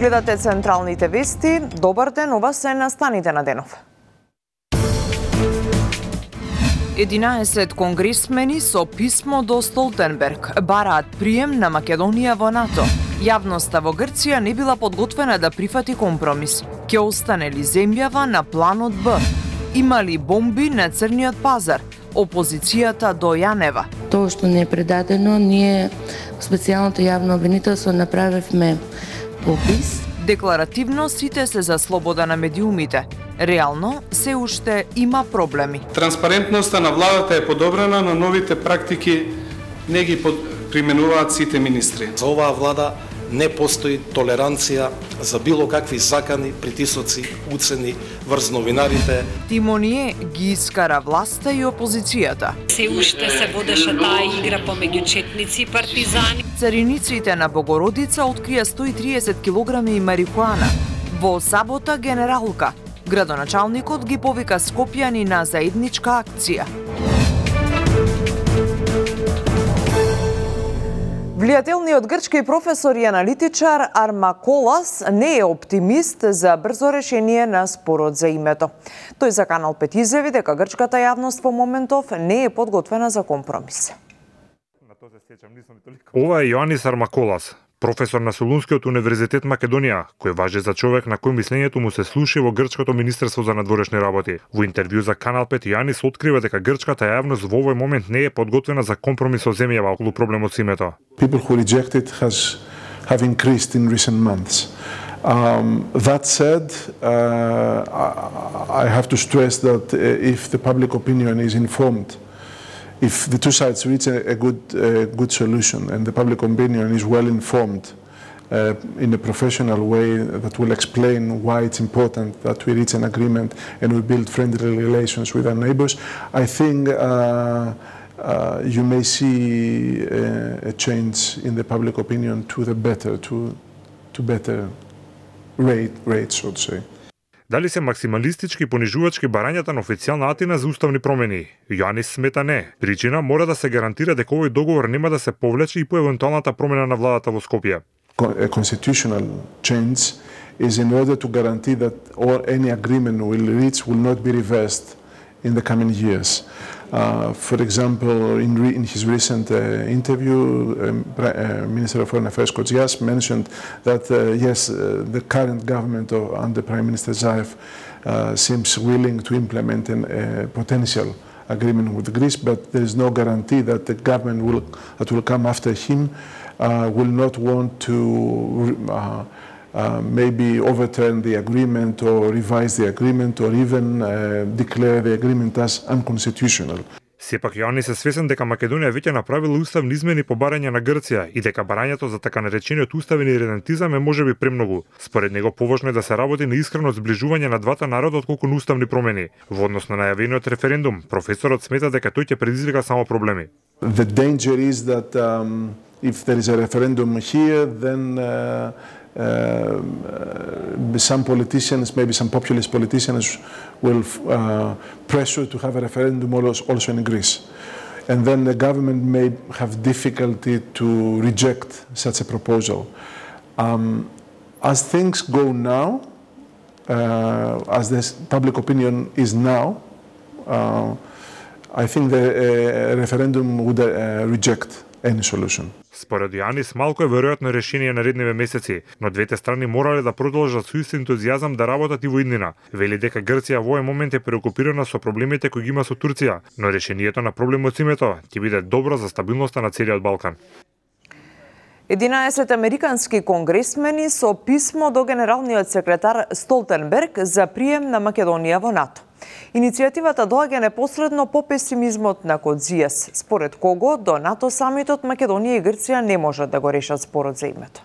Гледате централните вести. Добар ден, ова се настаните на денов. 11 конгресмени со писмо до Столтенберг бараат прием на Македонија во НАТО. Јавноста во Грција не била подготвена да прифати компромис. Ќе остане ли земјава на планот Б? Има ли бомби на црниот пазар? Опозицијата до Јанева. Тоа што не е предадено, ние специјалното јавно обвинителство направивме попис. Декларативно сите се за слобода на медиумите. Реално се уште има проблеми. Транспарентноста на владата е подобрена, но новите практики не ги применуваат сите министри. За оваа влада не постои толеранција за било какви закани, притисоци, уцени врз новинарите. Тимоние ги искара власта и опозицијата. Се уште се водеше таа игра помеѓу четници и партизани. Цариниците на Богородица открија 130 килограми марихуана. Во сабота генералка. Градоначалникот ги повика скопјани на заедничка акција. Влијателниот грчки професор и аналитичар Армаколас не е оптимист за брзо решение на спорот за името. Тој за Канал 5 изјави дека грчката јавност во моментов не е подготвена за компромис. Ова е Јоанис Армаколас, професор на Солунскиот универзитет Македонија, кој важи за човек на кој мислењето му се слуши во грчкото министерство за надворешни работи. Во интервју за Канал 5 Јоанис открива дека грчката јавност во овој момент не е подготвена за компромис со земјава околу проблемот со името. People who reject it have increased in recent months. That said, I have to stress that if the public opinion is informed, if the two sides reach a good solution and the public opinion is well informed in a professional way that will explain why it's important that we reach an agreement and we build friendly relations with our neighbors, I think you may see a change in the public opinion to the better, to better rates, so to say. Дали се максималистички и понижувачки барањата на официјална Атина за уставни промени? Јоанис смета не. Причина мора да се гарантира дека овој договор нема да се повлече и по евентуалната промена на владата во Скопје. A constitutional change is in order to guarantee that any agreement we'll reach will not be reversed in the coming years. For example, in his recent interview, Minister of Foreign Affairs Kotzias mentioned that yes, the current government under Prime Minister Zaev seems willing to implement a potential agreement with Greece, but there is no guarantee that the government that will come after him will not want to maybe overturn the agreement or revise the agreement or even declare the agreement as unconstitutional. Сепак Јоанис е свесен дека Македонија веќе направила уставни измени по барање на Грција и дека барањето за така наречениот уставен иридентизам е можеби премногу. Според него поважно е да се работи на искрено зближување на двата народа отколку на уставни промени. Во однос на најавениот референдум, професорот смета дека тој ќе предизвика само проблеми. The danger is that if there is a referendum here, then some politicians, maybe some populist politicians, will pressure to have a referendum also in Greece. And then the government may have difficulty to reject such a proposal. As things go now, as the public opinion is now, I think the referendum would reject any solution. Според Јоанис, малку е веројатно решение наредниве месеци, но двете страни морале да продолжат со ист ентузијазам да работат и во иднина. Вели дека Грција во овој момент е преокупирана со проблемите кои ги има со Турција, но решението на проблемот со името ќе биде добро за стабилноста на целиот Балкан. 11 американски конгресмени со писмо до генералниот секретар Столтенберг за прием на Македонија во НАТО. Иницијативата доаѓа непосредно по песимизмот на Кодзијас, според кого до НАТО самитот Македонија и Грција не можат да го решат спорот за името.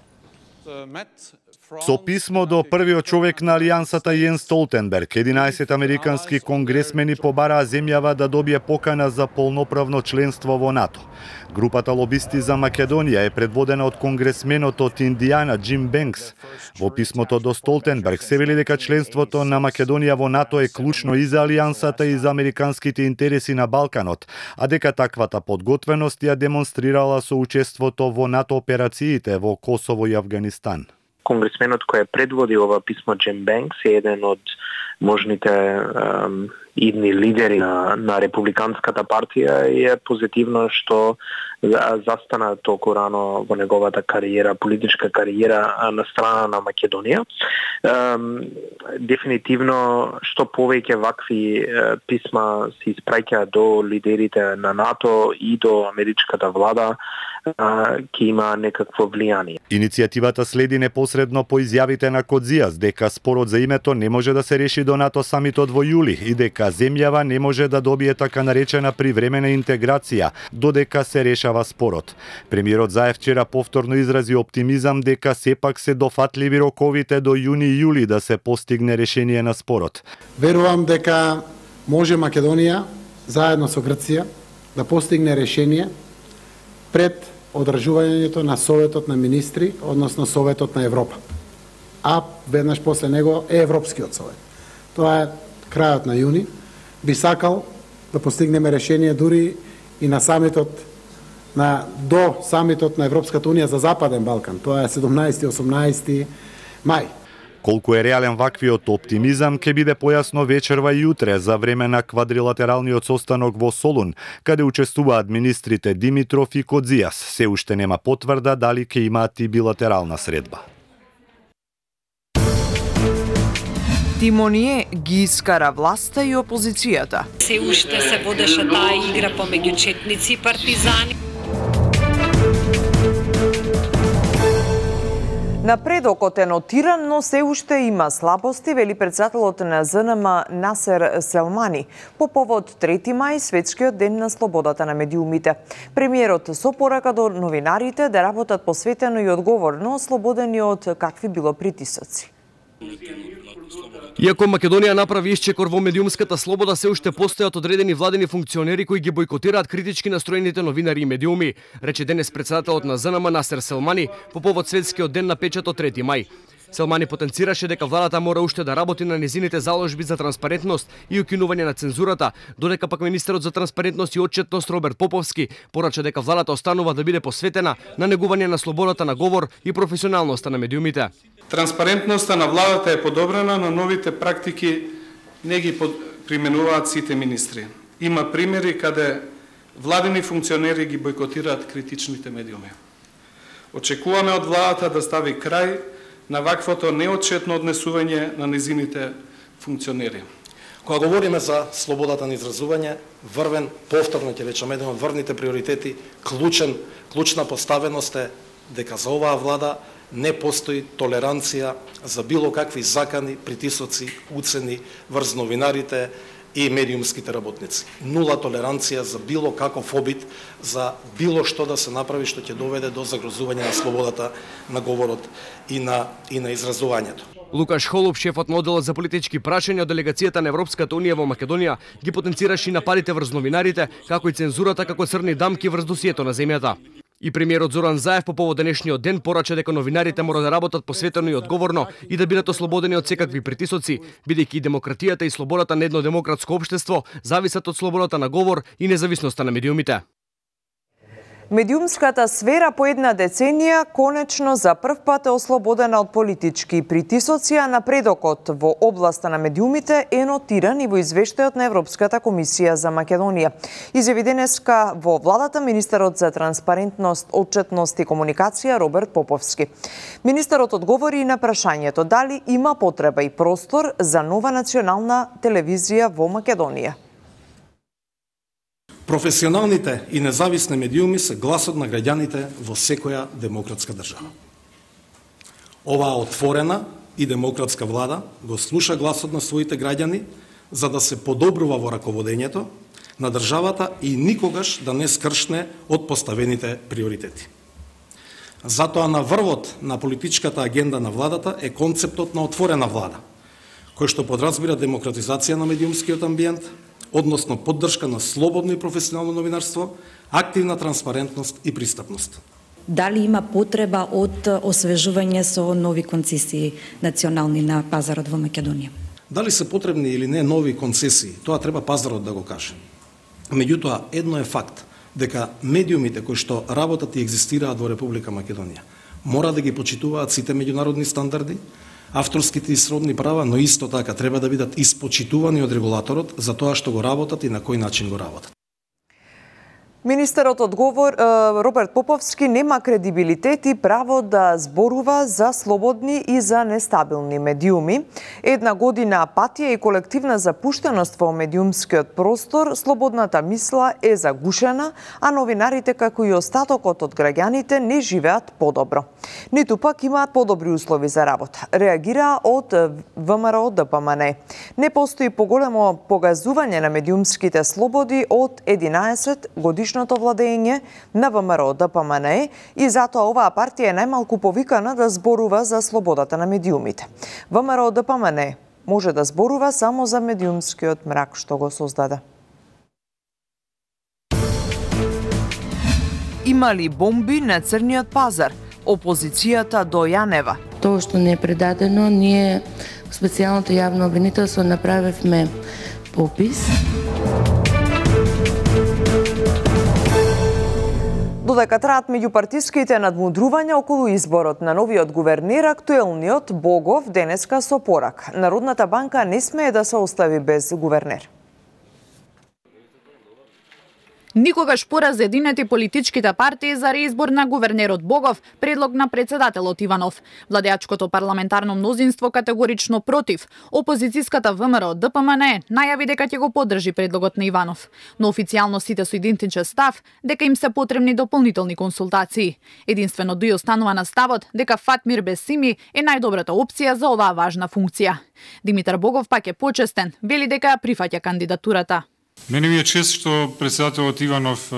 Со писмо до првиот човек на Алијансата Јен Столтенберг, 11 американски конгресмени побараа земјава да добие покана за полноправно членство во НАТО. Групата лобисти за Македонија е предводена од конгресменот од Индијана Џим Бенкс. Во писмото до Столтенберг се вели дека членството на Македонија во НАТО е клучно и за Алијансата и за американските интереси на Балканот, а дека таквата подготвеност ја демонстрирала со учеството во НАТО операциите во Косово и Авганистан. Конгресменот кој предводи ова писмо, Джим Бенкс, е еден од можните идни лидери на републиканската партија и е позитивно што застана толку рано во неговата кариера, политичка кариера на страна на Македонија. Дефинитивно, што повеќе вакви писма се испраќаат до лидерите на НАТО и до америчката влада, ќе има некакво влијание. Иницијативата следи непосредно по изјавите на Кодзијас дека спорот за името не може да се реши до НАТО самитот во јули и дека земјава не може да добие така наречена привремена интеграција додека се решава спорот. Премиерот Заев вчера повторно изрази оптимизам дека сепак се дофатливи роковите до јуни и јули да се постигне решение на спорот. Верувам дека може Македонија заедно со Грција да постигне решение пред одржувањето на Советот на министри, односно Советот на Европа. А веднаш после него е Европскиот совет. Тоа е крајот на јуни. Би сакал да постигнеме решение дури и на самитот до самитот на Европската унија за Западен Балкан. Тоа е 17-18 мај. Колку е реален ваквиот оптимизам ќе биде појасно вечерва и утре за време на квадрилатералниот состанок во Солун, каде учествуваат министрите Димитров и Кодзијас. Се уште нема потврда дали ќе имаат и билатерална средба. Тимоние ги искара власта и опозицијата. Се уште се водеше таа игра помеѓу четници и партизани. Напредокот е нотиран, но се уште има слабости, вели претседателот на ЗНМ Насер Селмани по повод 3 мај, светскиот ден на слободата на медиумите. Премиерот со порака до новинарите да работат посветено и одговорно, ослободени од какви било притисоци. Иако Македонија направи исчекор во медиумската слобода, се уште постојат одредени владени функционери кои ги бојкотираат критички настроените новинари и медиуми, рече денес претседателот на ЗНМ Насер Селмани по повод светскиот ден на печатот 3 мај. Селмани потенцираше дека владата мора уште да работи на незините заложби за транспарентност и укинување на цензурата, додека пак министерот за транспарентност и отчетност Роберт Поповски порача дека владата останува да биде посветена на негување на слободата на говор и професионалноста на медиумите. Транспарентноста на владата е подобрена, но новите практики не ги применуваат сите министри. Има примери каде владени функционери ги бојкотираат критичните медиуми. Очекуваме од владата да стави крај на ваквото неотчетно однесување на незините функционери. Кога говориме за слободата на изразување, врвен, повторно ќе речам, еден од врвните приоритети, клучна поставеност е дека за оваа влада не постои толеранција за било какви закани, притисоци, уцени врз новинарите и медиумските работници. Нула толеранција за било каков обид, за било што да се направи што ќе доведе до загрозување на слободата на говорот и на изразувањето. Лукаш Холуб, шефот на одделот за политички прашања од делегацијата на Европската унија во Македонија, ги потенцираше и нападите врз новинарите, како и цензурата како црни дамки врз досието на земјата. И премиерот Зоран Заев по повод денешниот ден порача дека новинарите мора да работат посветено и одговорно и да бидат ослободени од секакви притисоци, бидејќи и демократијата и слободата на едно демократско општество зависат од слободата на говор и независноста на медиумите. Медиумската сфера по една деценија конечно за прв пат е ослободена од политички притисоци, а напредокот во областа на медиумите е нотиран и во извештајот на Европската комисија за Македонија. Изјави денеска во владата министерот за транспарентност, отчетност и комуникација Роберт Поповски. Министерот одговори и на прашањето дали има потреба и простор за нова национална телевизија во Македонија. Професионалните и независни медиуми се гласот на граѓаните во секоја демократска држава. Оваа отворена и демократска влада го слуша гласот на своите граѓани за да се подобрува во раководењето на државата и никогаш да не скршне од поставените приоритети. Затоа на врвот на политичката агенда на владата е концептот на отворена влада, кој што подразбира демократизација на медиумскиот амбиент, односно поддршка на слободно и професионално новинарство, активна транспарентност и пристапност. Дали има потреба од освежување со нови концесии национални на пазарот во Македонија? Дали се потребни или не нови концесии, тоа треба пазарот да го каже. Меѓутоа, едно е факт, дека медиумите кои што работат и екзистираат во Република Македонија мора да ги почитуваат сите меѓународни стандарди, авторските и сродни права, но исто така треба да бидат испочитувани од регулаторот за тоа што го работат и на кој начин го работат. Министерот одговор Роберт Поповски нема кредибилитет и право да зборува за слободни и за нестабилни медиуми. Една година апатија и колективна запуштеност во медиумскиот простор, слободната мисла е загушена, а новинарите како и остатокот од граѓаните не живеат подобро. Ниту пак имаат подобри услови за работа. Реагира од ВМРО ДПМН. Не постои поголемо погазување на медиумските слободи од 11 годишното владење на ВМРО ДПМН и затоа оваа партија е најмалку повикана да зборува за слободата на медиумите. ВМРО ДПМН може да зборува само за медиумскиот мрак што го создаде. Има ли бомби на црниот пазар? Опозицијата до Јанева. Тоа што не е предадено, ние специјалното јавно обвинителство направивме попис. Додека траат меѓупартиските надмудрувања околу изборот на новиот гувернер, актуелниот Богов денеска со порак. Народната банка не смее да се остави без гувернер. Никогаш поразединети политичките партии за реизбор на гувернерот Богов, предлог на председателот Иванов. Владеачкото парламентарно мнозинство категорично против. Опозицијската ВМРО ДПМН најави дека ќе го поддржи предлогот на Иванов. Но официјално сите со идентичен став дека им се потребни дополнителни консултации. Единствено ДУИ останува на ставот дека Фатмир Бесими е најдобрата опција за оваа важна функција. Димитар Богов пак е почестен, вели дека ја прифаќа кандидатурата. Мене ми е чест што председателот Иванов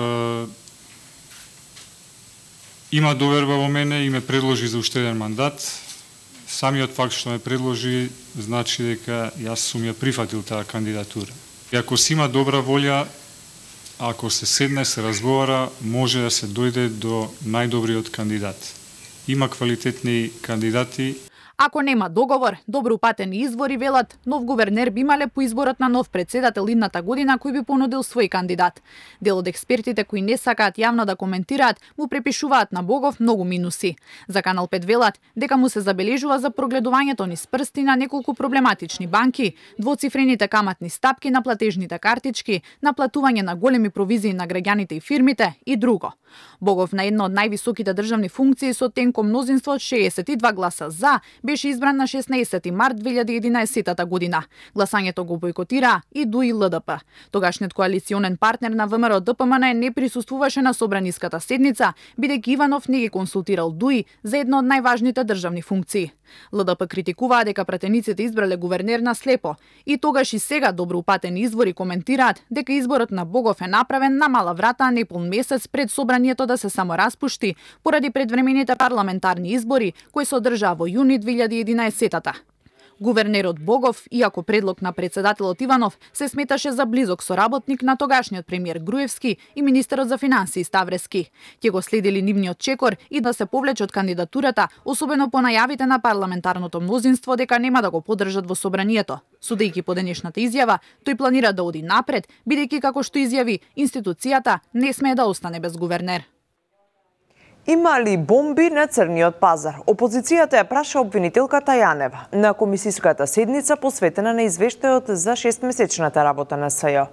има доверба во мене и ме предложи за уште еден мандат. Самиот факт што ме предложи значи дека јас сум ја прифатил таа кандидатура. И ако си има добра волја, ако се седне, се разговара, може да се дојде до најдобриот кандидат. Има квалитетни кандидати. Ако нема договор, добро упатени извори велат, нов гувернер би имале по изборот на нов председател идната година кој би понудил свој кандидат. Дел од експертите кои не сакаат јавно да коментираат, му препишуваат на Богов многу минуси. За Канал 5 велат дека му се забележува за прогледувањето низ прсти на неколку проблематични банки, двоцифрените каматни стапки на платежните картички, наплатување на големи провизии на граѓаните и фирмите и друго. Богов на една од највисоките државни функции со тенко мнозинство од 62 гласа за беше избран на 16 март 2011 година. Гласањето го бойкотира и ДУИ ЛДП. Тогашниот коалиционен партнер на ВМРО ДПМН не присуствуваше на собраниската седница, бидејќи Иванов не ги консултирал ДУИ за една од најважните државни функции. ЛДП критикуваа дека пратениците избрале гувернер на слепо и тогаш и сега добро упатени извори коментираат дека изборот на Богов е направен на мала врата неполн месец пред собранието да се самораспушти поради предвремените парламентарни избори кои се одржаа во јуни 2011-та. Гувернерот Богов, иако предлог на председателот Иванов, се сметаше за близок соработник на тогашниот премиер Груевски и министерот за финансии Ставрески. Ќе го следили нивниот чекор и да се повлече од кандидатурата, особено по најавите на парламентарното мнозинство дека нема да го поддржат во собранието. Судејќи по денешната изјава, тој планира да оди напред, бидејќи како што изјави, институцијата не смее да остане без гувернер. Има ли бомби на црниот пазар? Опозицијата ја праша обвинителката Јанева на комисиската седница посветена на извештајот за 6-месечната работа на СЈО.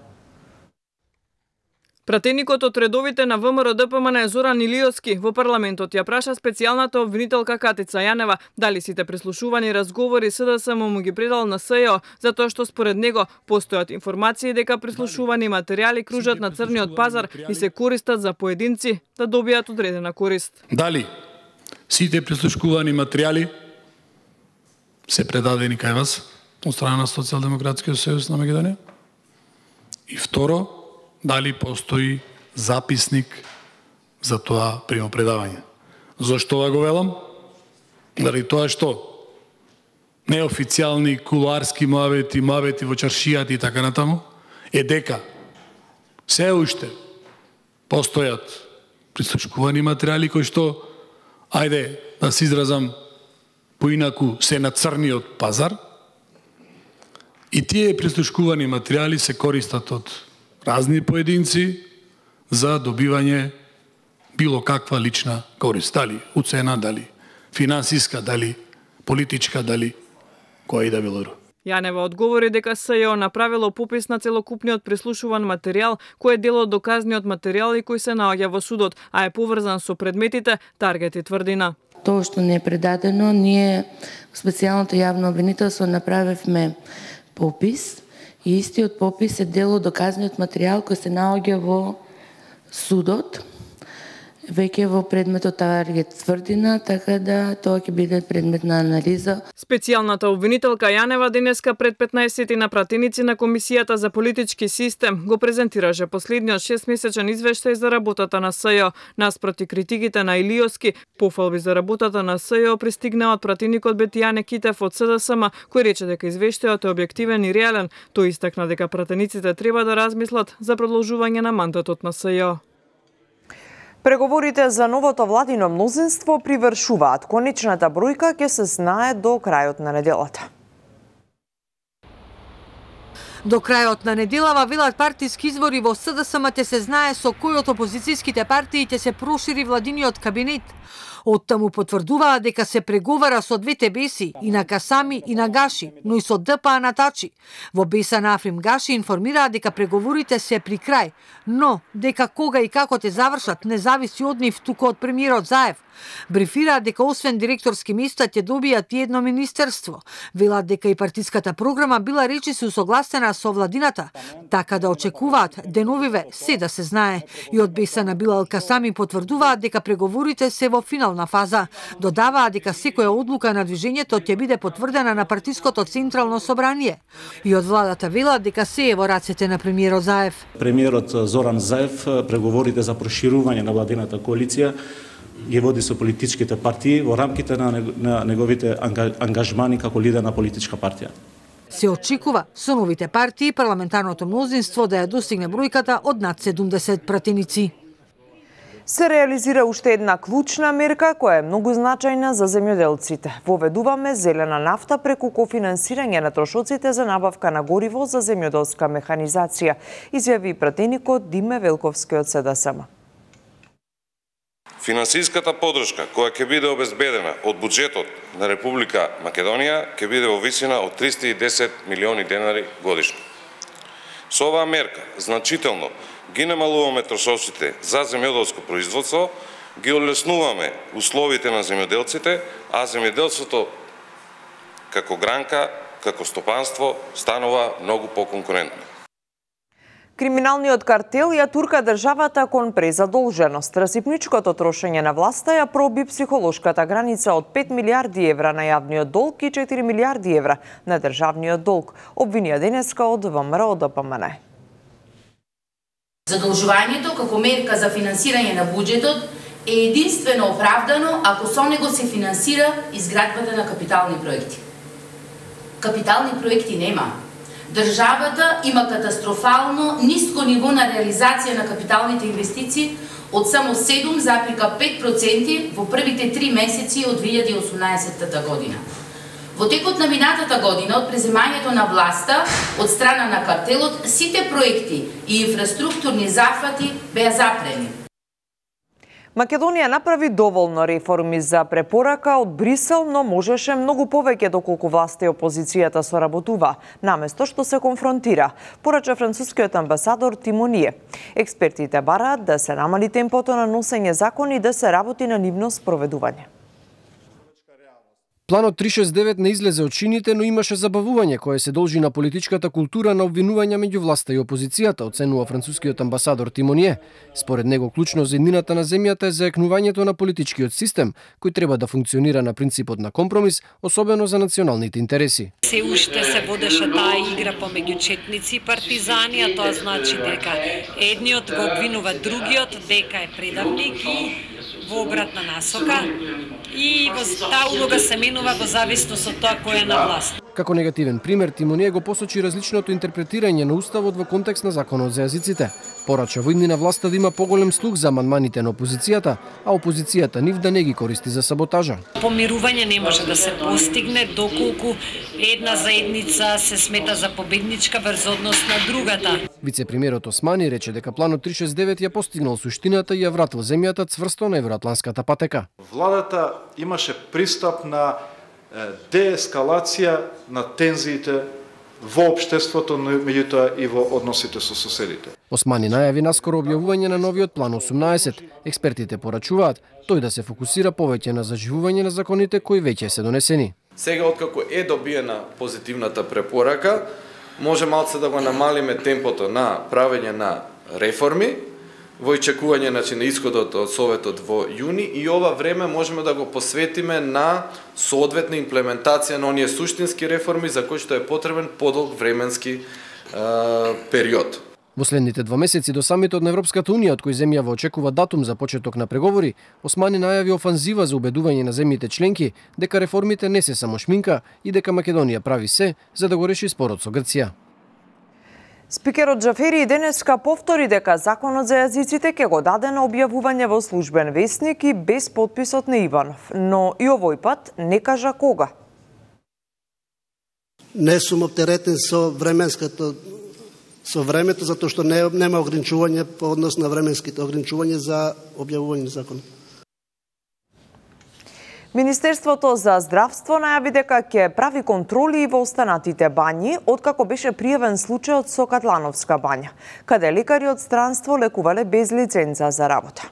Пратеникот од редовите на ВМРО ДПМН Зоран Илиовски во парламентот ја праша специјалната обвинителка Катица Јанева дали сите прислушувани разговори СДСМ му ги предал на СЈО, затоа што според него постојат информации дека прислушувани материјали кружат на црниот пазар и се користат за поединци да добијат одредена корист. Дали сите прислушувани материјали се предадени кај вас од страна на Социјалдемократскиот сојуз на Македонија? И второ, дали постои записник за тоа примопредавање? Зошто ова го велам? Заради тоа што неофицијални кулуарски муавети во чаршијата и така натаму е дека се уште постојат прислушкувани материјали кои што, ајде да се изразам поинаку, се на црниот пазар и тие прислушкувани материјали се користат од разни поединци за добивање било каква лична корист, дали уцена, дали финансиска, дали политичка, дали која и да било. Јанева одговори дека СЈО направило попис на целокупниот прислушуван материјал, кој е дел од доказниот материјал и кој се наоѓа во судот, а е поврзан со предметите, таргети тврдина. Тоа што не е предадено, ние специјалното јавно обвинителство направивме попис и истиот попис е дел од доказниот материјал кој се наоѓа во судот, веќе во предметот таргет тврдина, така да тоа ќе биде предмет на анализа. Специјалната обвинителка Јанева денеска пред 15 на пратеници на Комисијата за политички систем го презентираше последниот 6-месечен извештај за работата на СЈО. Наспроти критиките на Илиоски, пофалби за работата на СЈО пристигнаа од пратеникот Бетијане Китев од СДСМ, кој рече дека извештајот е објективен и реален. Тој истакна дека пратениците треба да размислат за продолжување на мандатот на СЈО. Преговорите за новото владино мнозинство привршуваат. Конечната бројка ќе се знае до крајот на неделата. До крајот на неделава, велат партиски извори во СДСМ, ќе се знае со кој од опозицијските партии ќе се прошири владиниот кабинет. Оттаму потврдуваа дека се преговара со двете беси, и на Касами и на Гаши, но и со ДПА на Тачи. Во беса на Африм Гаши информираа дека преговорите се при крај, но дека кога и како ќе завршат не зависи од нив, туку од премиерот Заев. Брифираа дека освен директорски места ќе добијат и едно министерство. Велат дека и партиската програма била речиси усогласена со владината, така да очекуваат деновиве се да се знае. И од беса на Билал Касами потврдуваат дека преговорите се во финална фаза. Додаваа дека секоја одлука на движењето ќе биде потврдена на партиското централно собрание. И од владата велат дека се е во рацете на премиерот Заев. Премиерот Зоран Заев преговорите за проширување на владината коалиција ги води со политичките партии во рамките на неговите ангажмани како лидер на политичка партија. Се очекува со новите партии парламентарното мнозинство да ја достигне бројката од над 70 пратеници. Се реализира уште една клучна мерка која е многу значајна за земјоделците. Воведуваме зелена нафта преку кофинансирање на трошоците за набавка на гориво за земјоделска механизација, изјави пратеникот Диме Велковски од СДСМ. Финансиската подршка која ќе биде обезбедена од буџетот на Република Македонија ќе биде во висина од 310 милиони денари годишно. Со оваа мерка значително ги намалуваме трошоците за земјоделско производство, ги олеснуваме условите на земјоделците, а земјоделството како гранка, како стопанство станува многу поконкурентно. Криминалниот картел ја турка државата кон презадолженост. Расипничкото трошење на власта ја проби психолошката граница од 5 милиарди евра на јавниот долг и 4 милиарди евра на државниот долг, обвинија денеска од ВМРО ДПМН. Задолжувањето како мерка за финансирање на буџетот е единствено оправдано ако со него се финансира изградбата на капитални проекти. Капитални проекти нема. Државата има катастрофално ниско ниво на реализација на капиталните инвестиции од само 7,5% во првите 3 месеци од 2018 година. Во текот на минатата година, од преземањето на власта од страна на картелот, сите проекти и инфраструктурни зафати беа запрени. Македонија направи доволно реформи за препорака од Брисел, но можеше многу повеќе доколку власта и опозицијата соработува, наместо што се конфронтира, порача францускиот амбасадор Тимоние. Експертите бараат да се намали темпото на носење закони и да се работи на нивно спроведување. Планот 369 не излезе од шините, но имаше забавување кое се должи на политичката култура на обвинувања меѓу власта и опозицијата, оценува францускиот амбасадор Тимоние. Според него клучно за еднината на земјата е заекнувањето на политичкиот систем, кој треба да функционира на принципот на компромис, особено за националните интереси. Се уште се водеше таа игра помеѓу четници и партизани, а тоа значи дека едниот го обвинува другиот дека е предавник и во обратна насока. И во таа улога се менува во зависност од тоа кој е на власт. Како негативен пример, Тимоние го посочи различното интерпретирање на уставот во контекст на законот за јазиците. Порача во иднина власта да има поголем слух за амандманите на опозицијата, а опозицијата нив да не ги користи за саботажа. Помирување не може да се постигне доколку една заедница се смета за победничка врз однос на другата. Вице-премиерот Османи рече дека планот 369 ја постигнал суштината и ја вратил земјата цврсто на евроатланската патека. Владата имаше пристап на деескалација на тензиите во општеството, меѓутоа и во односите со соседите. Османи најави наскоро објавување на новиот план 18. Експертите порачуваат тој да се фокусира повеќе на заживување на законите кои веќе се донесени. Сега, откако е добиена позитивната препорака, може малце да го намалиме темпото на правење на реформи, во очекување на исходот од Советот во јуни, и ова време можеме да го посветиме на соодветна имплементација на оние суштински реформи за кои што е потребен подолг временски период. Во следните 2 месеци до самитот на Европската унија, од кој земјава очекува датум за почеток на преговори, Османи најави офанзива за убедување на земјите членки дека реформите не се само шминка и дека Македонија прави се за да го реши спорот со Грција. Спикерот Џафери денеска повтори дека законот за јазиците ќе го даде на објавување во службен весник и без потписот на Иванов, но и овој пат не кажа кога. Не сум оптеретен со времето, затоа што нема ограничување по однос на временските ограничувања за објавување на законот. Министерството за здравство најави дека ќе прави контроли во останатите бањи, откако беше пријавен случајот со Катлановска бања, каде лекари од странство лекувале без лиценца за работа.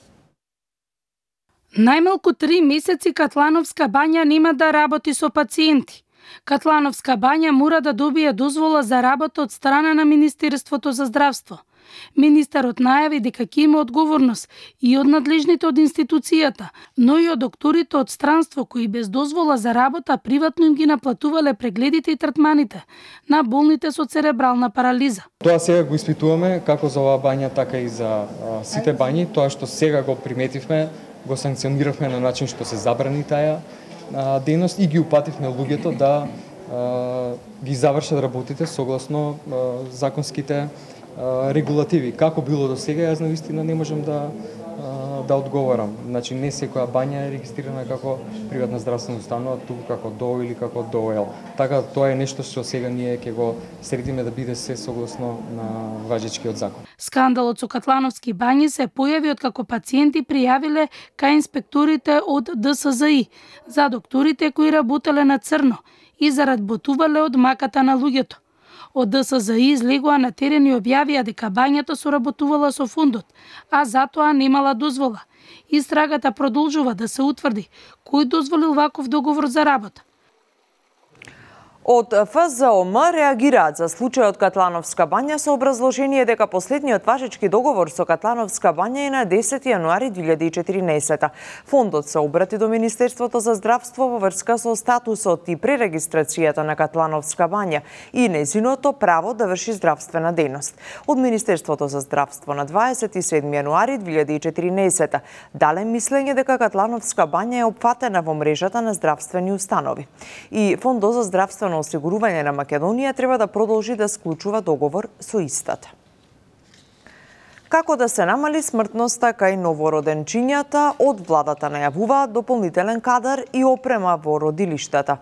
Најмалку 3 месеци Катлановска бања нема да работи со пациенти. Катлановска бања мора да добие дозвола за работа од страна на Министерството за здравство. Министерот најави дека ќе има одговорност и од надлежните од институцијата, но и од докторите од странство кои без дозвола за работа приватно им ги наплатувале прегледите и третманите на болните со церебрална парализа. Тоа сега го испитуваме како за оваа бања, така и за сите бањи. Тоа што сега го приметивме, го санкциониравме на начин што се забрани таа дејност и ги упативме луѓето да ги завршат работите согласно законските регулативи. Како било до сега, јас навистина не можам да одговорам. Значи, не секоја бања е регистрирана како приватна здравствена установа, туку како ДОО или како ДОЛ. Така, тоа е нешто што сега ние ќе го средиме да биде се согласно на важечкиот закон. Скандалот со Катлановски бањи се појави откако пациенти пријавиле кај инспекторите од ДСЗИ за докторите кои работеле на црно и заработувале од маката на луѓето. Од ДСЗИ излегоа на терен и објавија дека бањата соработувала со фондот, а затоа немала дозвола. Истрагата продолжува да се утврди кој дозволил ваков договор за работа. Од ФЗОМ реагираат за случајот Катлановска бања со образложение дека последниот важечки договор со Катлановска бања е на 10 јануари 2014. Фондот се обрати до Министерството за здравство во врска со статусот и пререгистрацијата на Катлановска бања и незиното право да врши здравствена дејност. Од Министерството за здравство на 27 јануари 2014 дале мислење дека Катлановска бања е опфатена во мрежата на здравствени установи. И Фондот за здравствено осигурување на Македонија треба да продолжи да склучува договор со истата. Како да се намали смртноста кај новороденчињата, од владата најавуваат дополнителен кадар и опрема во родилиштата.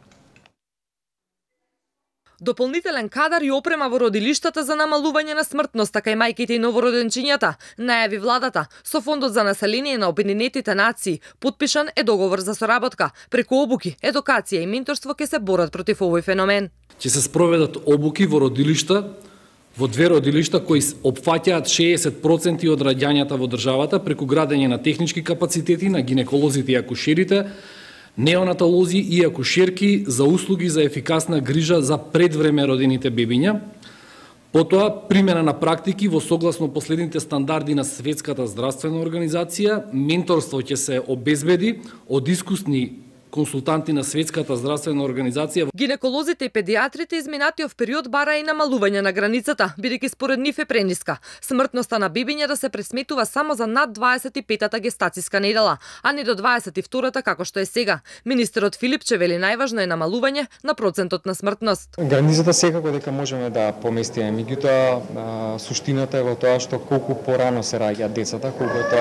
Дополнителен кадар и опрема во родилиштата за намалување на смртноста кај мајките и новороденчињата, најави владата со Фондот за население на Обединетите нации. Потпишан е договор за соработка. Преку обуки, едукација и менторство ќе се борат против овој феномен. Ќе се спроведат обуки во родилишта, во 2 родилишта кои опфаќаат 60% од раѓањата во државата преку градење на технички капацитети на гинеколозите и акушерите, неонатолози и акушерки за услуги за ефикасна грижа за предвреме родените бебиња. Потоа, примена на практики во согласно последните стандарди на Светската здравствена организација, менторство ќе се обезбеди од искусни консултанти на Светската здравствена организација. Гинеколозите и педиатрите изминатиот период бара и намалување на границата, бидејќи според нив е прениска. Смртноста на бебиња да се пресметува само за над 25-та гестацијска недела, а не до 22-та како што е сега. Министерот Филипче вели најважно е намалување на процентот на смртност. Границата секако дека можеме да поместиме, меѓутоа суштината е во тоа што колку порано се раѓаат децата, колку е тоа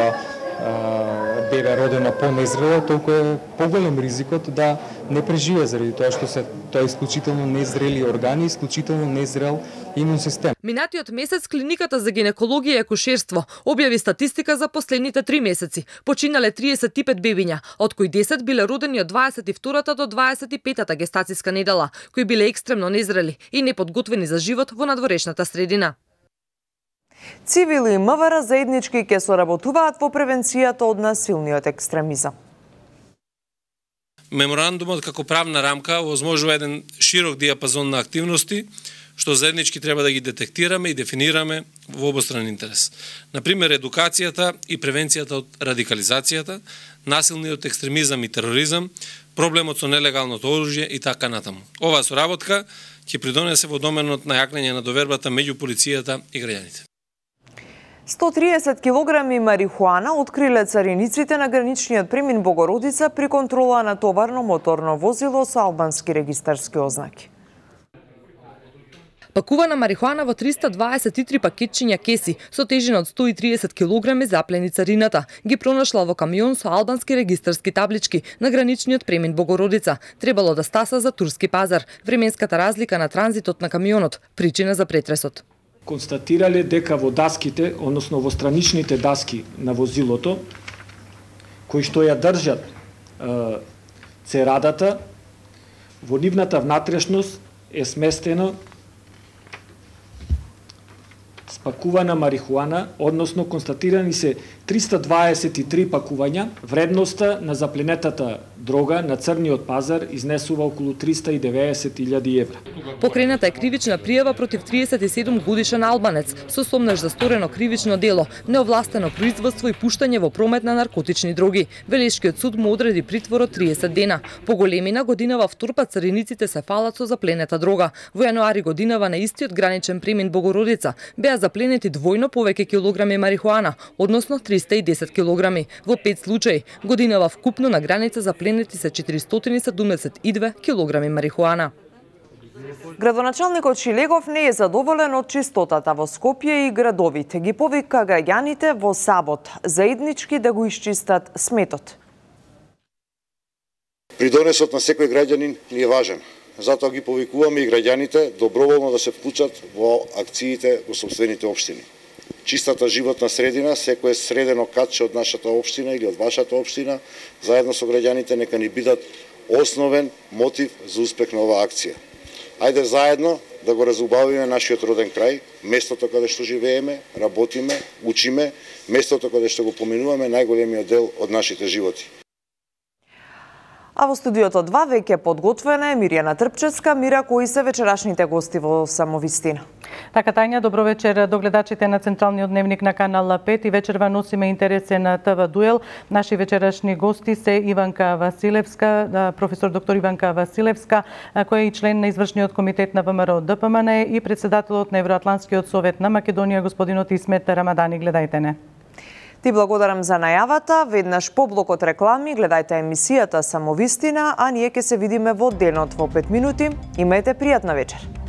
бебе родено понезрело, толку е поголем ризикот да не преживее заради тоа што тоа е исклучително незрели органи, исклучително незрел имун систем. Минатиот месец клиниката за гинекологија и акушерство објави статистика за последните 3 месеци. Починале 35 бебиња, од кои 10 биле родени од 22-та до 25-та гестацијска недела, кои биле екстремно незрели и неподготвени за живот во надворешната средина. Цивили и МВР заеднички ќе соработуваат во превенцијата од насилниот екстремизам. Меморандумот како правна рамка овозможува еден широк диапазон на активности, што заеднички треба да ги детектираме и дефинираме во обостран интерес. Например, едукацијата и превенцијата од радикализацијата, насилниот екстремизам и тероризам, проблемот со нелегалното оружје и така натаму. Оваа соработка ќе придонесе во доменот на јакнење на довербата меѓу полицијата и граѓаните. 130 килограми марихуана откриле цариниците на граничниот премин Богородица при контрола на товарно моторно возило со албански регистарски ознаки. Пакувана марихуана во 323 пакетчиња кеси со тежина од 130 килограми заплени царината. Ги пронашла во камион со албански регистарски таблички на граничниот премин Богородица. Требало да стаса за турски пазар. Временската разлика на транзитот на камионот причина за претресот. Констатирале дека во даските, односно во страничните даски на возилото, кои што ја држат церадата, во нивната внатрешност е сместено спакувана марихуана, односно констатирани се 323 пакувања. Вредноста на запленетата дрога на црниот пазар изнесува околу 390.000 евра. Покрената е кривична пријава против 37 годишен албанец со сомнеж за сторено кривично дело, неовластено производство и пуштање во промет на наркотични дроги. Велешкиот суд му одреди притвор од 30 дена. По големина годинава вторпат цариниците се фалат со запленета дрога. Во јануари годинава на истиот граничен премин Богородица беа запленети двојно повеќе килограми марихуана, односно 310 килограми. Во 5 случаи годинава вкупно на граница запленети се 472 килограми марихуана. Градоначалникот Шилегов не е задоволен од чистотата во Скопје и градовите. Ги повика граѓаните во сабот заеднички да го исчистат сметот. Придонесот на секој граѓанин ни е важен. Затоа ги повикуваме и граѓаните доброволно да се вклучат во акциите во сопствените општини. Чистата животна средина, секое средено катче од нашата општина или од вашата општина, заедно со граѓаните нека ни бидат основен мотив за успех на оваа акција. Ајде заедно да го разубавиме нашиот роден крај, местото каде што живееме, работиме, учиме, местото каде што го поминуваме најголемиот дел од нашите животи. А во студиото 2 веќе подготвена е Мирјана Трпчевска. Мира, кои се вечерашните гости во Самовистина? Така, Тања, добро вечер до гледачите на Централниот дневник на Канал 5 и вечерва носиме интересе на ТВ Дуел. Наши вечерашни гости се Иванка Василевска, професор доктор Иванка Василевска, која е и член на извршниот комитет на ВМРО ДПМН и председателот на Евроатлантскиот совет на Македонија, господинот Исмет Рамадани. Гледајте не. Ти благодарам за најавата. Веднаш по блокот реклами гледајте емисијата Самовистина, а ние ќе се видиме во денот во 5 минути. Имајте пријатна вечер.